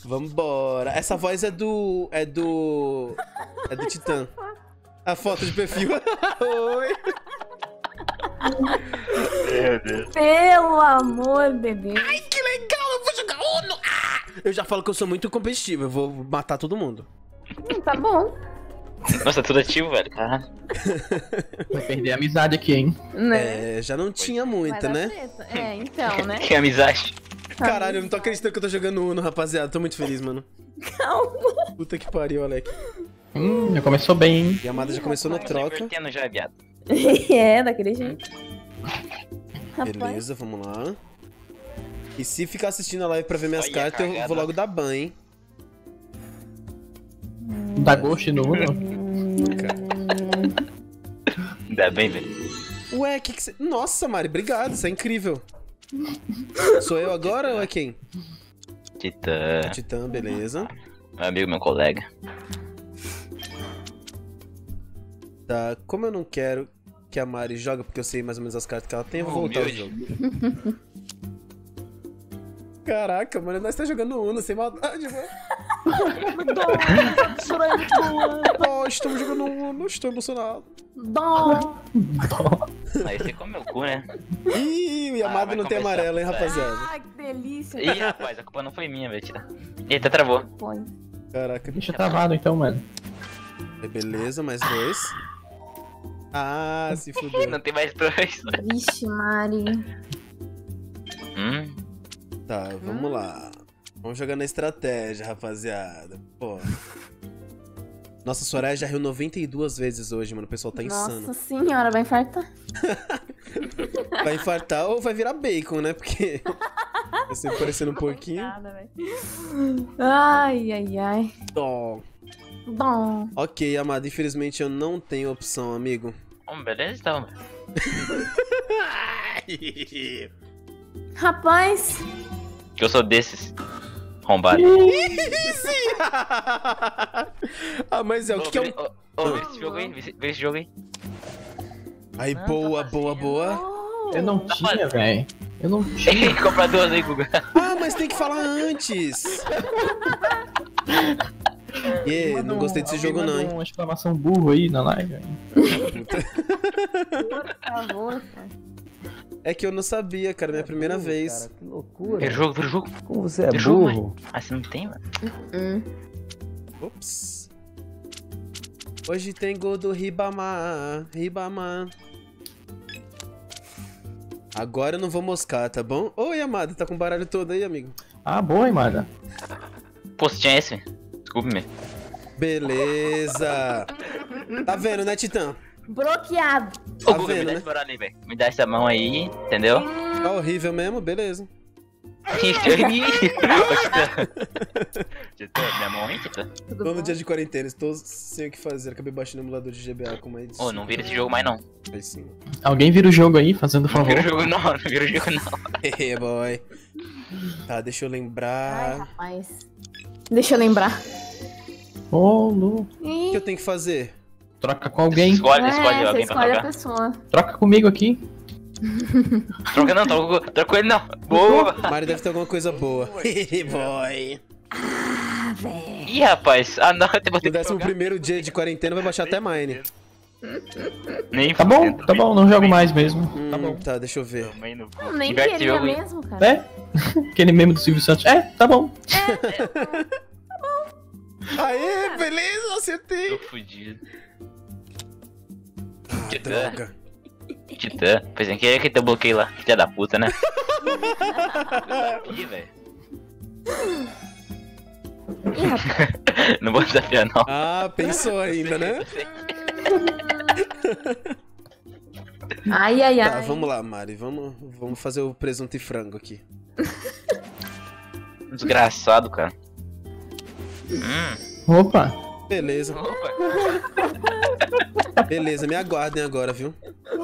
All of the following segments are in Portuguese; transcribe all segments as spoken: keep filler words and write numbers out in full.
Vambora. Essa voz é do... É do... É do Titã. A foto de perfil. Oi. Meu Deus. Pelo amor de Deus. Ai, que legal, eu vou jogar Uno. Ah! Eu já falo que eu sou muito competitivo, eu vou matar todo mundo. Hum, tá bom. Nossa, tudo ativo, velho. Caralho. Vai perder a amizade aqui, hein? Né? É, já não tinha Vai muita, dar né? treta. É, então, né? Que amizade. Caralho, eu não tô acreditando que eu tô jogando Uno, rapaziada. Tô muito feliz, mano. Calma. Puta que pariu, Alec. Hum, já começou bem, hein? E a Amada já começou no Tô troca. invertendo já, viado. É, daquele jeito. Rapaz. Beleza, vamos lá. E se ficar assistindo a live pra ver minhas Olha, cartas, eu cagada. vou logo dar ban, hein? Dá gosto no Uno. Ainda bem, velho. Ué, que que você... Nossa, Mari, obrigado, isso é incrível. Sou eu agora ou é quem? Titã. Titã, beleza. Meu amigo, meu colega. Tá, como eu não quero que a Mari joga, porque eu sei mais ou menos as cartas que ela tem, eu vou Oh, voltar ao humilde. jogo. Caraca, mano, nós tá jogando Uno sem maldade, mano. Ó, estamos jogando Uno, estou emocionado. Dó. Aí você come o cu, né? Ih, o Yamada Ah, vai não tem começar. amarelo, hein, rapaziada. Ai, que delícia. Ih, rapaz, a culpa não foi minha, velho. Titã. Eita, travou. Põe. Caraca, Deixa travado então, mano. é beleza, mais dois. Ah, se fudeu. Não tem mais dois. Vixe, Mari. Hum. Tá, vamos Hum. lá. Vamos jogar na estratégia, rapaziada. Pô. Nossa, Soraya já riu noventa e duas vezes hoje, mano. O pessoal tá insano. Nossa senhora, vai infartar. Vai infartar ou vai virar bacon, né? Porque vai sempre parecendo um pouquinho. Coitada, velho. Ai, ai, ai. Dó. Dó. Ok, amado. Infelizmente eu não tenho opção, amigo. Bom, beleza então, velho. Rapaz. Que eu sou desses. Arrombado. Ah, mas é o que, que é um... Ô, ô, vê esse jogo aí, vê esse- vê esse jogo aí. Aí, boa, boa, boa. Oh. Eu não tinha, velho. Eu não tinha. Compra duas aí, Guga. Ah, mas tem que falar antes. Yeah, não gostei desse Alguém jogo não, manda hein. uma exclamação burro aí na live. hein? Por favor, cara. É que eu não sabia, cara, minha primeira vez. Cara, que loucura. Vira o jogo, vira o jogo. Como você é Vira o jogo, burro. Ah, você não tem, mano? Hum. Ops. Hoje tem gol do Ribamar, Ribamar. Agora eu não vou moscar, tá bom? Oi, amado, tá com o baralho todo aí, amigo? Ah, boa, hein, Mada. Pô, você tinha esse, velho. Desculpe-me. Beleza. Tá vendo, né, Titã? Bloqueado. Ô, Tá Guga, me vendo, dá né? esse baralho aí, velho. Me dá essa mão aí, entendeu? Tá horrível mesmo, beleza. Ô, Titã. Titã, minha mão aí, Titã. Tudo Tô bom? no dia de quarentena, estou sem o que fazer. Acabei baixando o emulador de G B A com mais... Ô, não vira esse jogo mais não. Aí sim. Alguém vira o jogo aí, fazendo Não favor. vira o jogo não, não vira o jogo não. Hehe, boy. Tá, deixa eu Ai, lembrar... rapaz. Deixa eu lembrar. Ô, Lu. O que eu tenho que fazer? Troca com alguém. Escolhe, é, escolhe você alguém pra escolhe a trocar. pessoa. Troca comigo aqui. Troca não, troca, com- troca com ele não. Boa! Mari deve ter alguma coisa boa. Hehe, boy. Ah, velho. Ih, rapaz. Ah, não, eu vou No ter que décimo jogar. primeiro dia de quarentena vai baixar até Mine. Nem Tá bom, fudendo. tá bom, não jogo mais mesmo. Hum, Tá bom. tá, deixa eu ver. Também no cu. Eu nem Inverte esse queria jogo aí. mesmo, cara. É? Aquele meme do Silvio Santos. É, tá bom. Aê, beleza, acertei. Tô fudido. Ah, Titã. droga. Titã. Pois é, queria que teu bloqueio lá. Filha da puta, né? Ih, velho. Ih, rapaz. Não vou desafiar, não. Ah, pensou ainda, né? Ai, ai, ai. Tá, vamos lá, Mari. Vamos, vamos fazer o presunto e frango aqui. Desgraçado, cara. Hum. Opa. Beleza, Opa. beleza. Me aguardem agora, viu?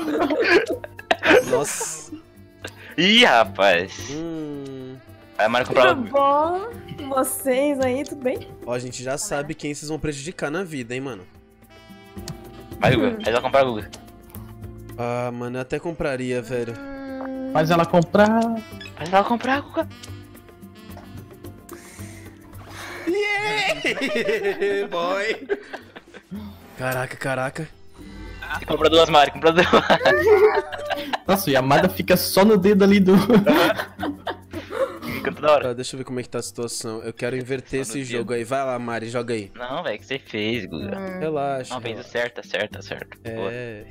Nossa. Ih, rapaz. Hum... Aí a Mari comprou Tudo bom? Vocês aí, tudo bem? Ó, a gente já sabe quem vocês vão prejudicar na vida, hein, mano? Vai, Guga. Aí ela comprar a Guga. Ah, mano, eu até compraria, velho. Faz ela comprar. Mas ela comprar a Guga. Boy. Caraca, caraca. Compra duas, Mari, compra duas. Nossa, e a Amada fica só no dedo ali do... Fica toda hora. Tá, deixa eu ver como é que tá a situação. Eu quero inverter Só no esse dedo. jogo aí. Vai lá, Mari, joga aí. Não, velho, que você fez, Guga. Relaxa. Não, fez o certo, tá certo, tá certo. Boa. É.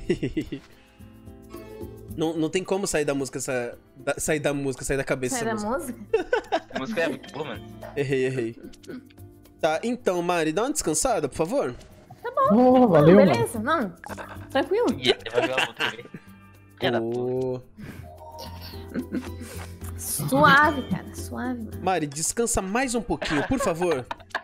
não, não tem como sair da música, sa... da- sair da música, sair da cabeça Sai essa da música. música? A música é muito boa, mano. Errei, errei. Tá, então, Mari, dá uma descansada, por favor. Oh, valeu, Não, mano. beleza, não. Tranquilo. E ele vai jogar outra vez. Filha da puta. Ô, Suave, cara, suave, mano. Mari, descansa mais um pouquinho, por favor.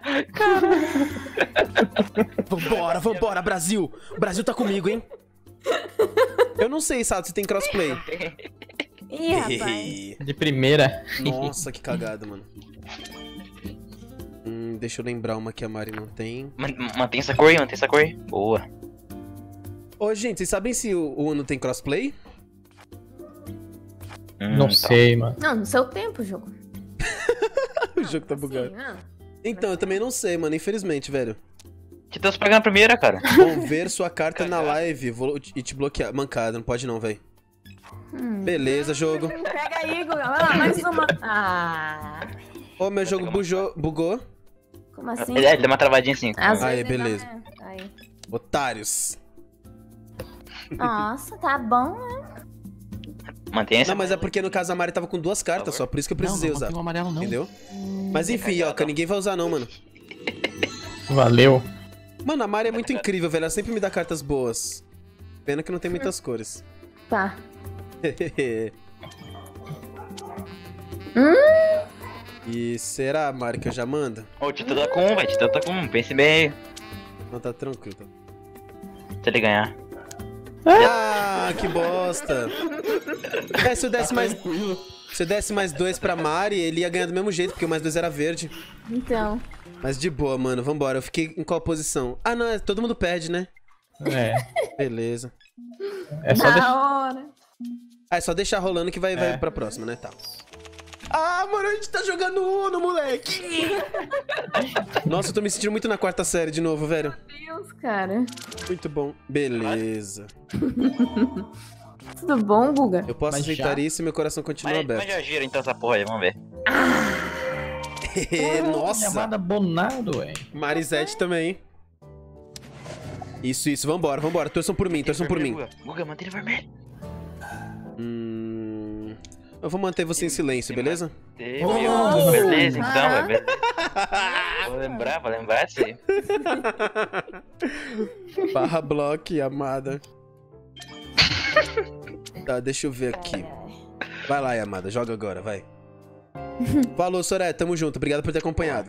Vambora, vambora, Brasil! O Brasil tá comigo, hein? Eu não sei, Sato, se tem crossplay. Ih, rapaz. De primeira. Nossa, que cagada, mano. Hum, deixa eu lembrar uma que a Mari não tem. Man- Mantém essa cor aí, mantém essa cor aí. Boa. Ô, gente, vocês sabem se o o Uno tem crossplay? Hum, Não tá. sei, mano. Não, no seu tempo, jogo. O jogo tá bugado. Sim, não. Então, eu também não sei, mano, infelizmente, velho. Que Deus pega na primeira, cara. Vão ver sua carta na live vou- e te bloquear. Mancada, não pode não, velho. Hum. Beleza, jogo. Pega aí, Guga. Vai lá, mais uma. Ah, Ô, meu jogo bugou. bugou. como assim? Ele, ele deu uma travadinha assim. Às Aí, vezes ainda beleza. não é. Aí. Otários. Nossa, tá bom, né? Mantém essa. Não, mas é porque no caso a Mari tava com duas cartas só, por isso que eu precisei não, usar. não tem um amarelo, não. Entendeu? Mas enfim, ó, que ninguém vai usar não, mano. Valeu. Mano, a Mari é muito incrível, velho. Ela sempre me dá cartas boas. Pena que não tem muitas cores. Tá. E será, Mari, que eu já mando? Ô, o Tito tá com um, velho. Tito tá com um. Pense bem. Não, tá tranquilo. Tá... Se ele ganhar. Ah, que bosta. É, se eu desse mais... Se eu desse mais dois pra Mari, ele ia ganhar do mesmo jeito, porque o mais dois era verde. Então. Mas de boa, mano. Vambora. Eu fiquei em qual posição? Ah, não. é- Todo mundo perde, né? É. Beleza. É só Da deixar. hora. Ah, é só deixar rolando que vai, É. vai pra próxima, né? Tá. Ah, mano, a gente tá jogando Uno, moleque! Nossa, eu tô me sentindo muito na quarta série de novo, velho. Meu Deus, cara. Muito bom. Beleza. Tudo bom, Guga? Eu posso Mas aceitar já? isso e meu coração continua Mas, aberto. mas já gira então essa porra aí, vamos ver. Nossa! Chamada Bonado, velho. Marisete também. Isso, isso. Vambora, vambora. Torçam por mim, torçam por mim. Guga, Guga, mantém ele vermelho. Hum... Eu vou manter você em silêncio, beleza? Oh, beleza, então, Ah. velho. beleza. Vou lembrar, vou lembrar disso aí. Barra block, amada. Tá, deixa eu ver aqui. Vai lá, amada. Joga agora, vai. Falou, Soraya. Tamo junto. Obrigado por ter acompanhado.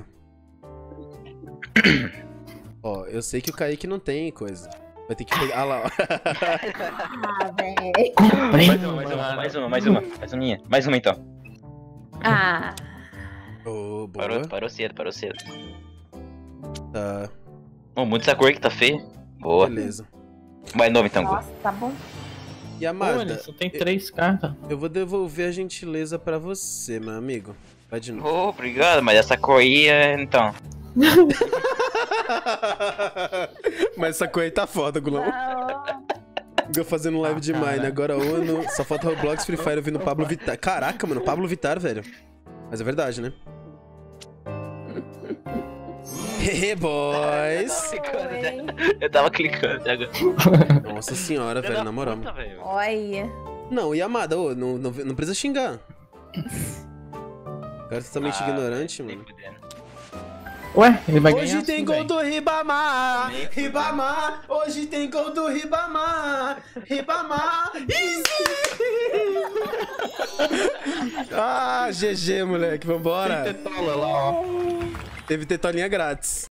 Ó, eu sei que o Kaique não tem coisa. Vai ter que pegar... Ah lá, ó. Ah, velho. Mais uma, mais uma, mais uma, mais uma. Mais uma minha. Mais uma então. Ah. Ô, boa. Parou, parou cedo, parou cedo. Tá, Ô, muito essa cor que tá feia. Boa. beleza. Mais novo então, Guga. Nossa, tá bom. E Pô, amada, ele só tem três cartas. eu vou devolver a gentileza pra você, meu amigo. Vai de novo. Ô, obrigado, mas essa cor aí é. Então. Mas essa coisa aí tá foda, Gulão. Eu fazendo live Ah, demais, cara. né? Agora Uno, só falta Roblox, Free Fire ouvindo Pablo Vittar. Caraca, mano, Pablo Vittar, velho. Mas é verdade, né? Hehe, boys. Eu tava clicando até agora. Nossa senhora, velho, na moral. Puta, velho. Olha. Não, e amada, ô, não, não, não precisa xingar. O cara é totalmente Ah, ignorante, nem mano. fudendo. Ué, ele vai ganhar Hoje tem assim, gol velho. do Ribamar, Nem Ribamar, hoje tem gol do Ribamar, Ribamar, easy! Ah, G G, moleque, vambora. Tetola lá, ó. Teve tetolinha grátis.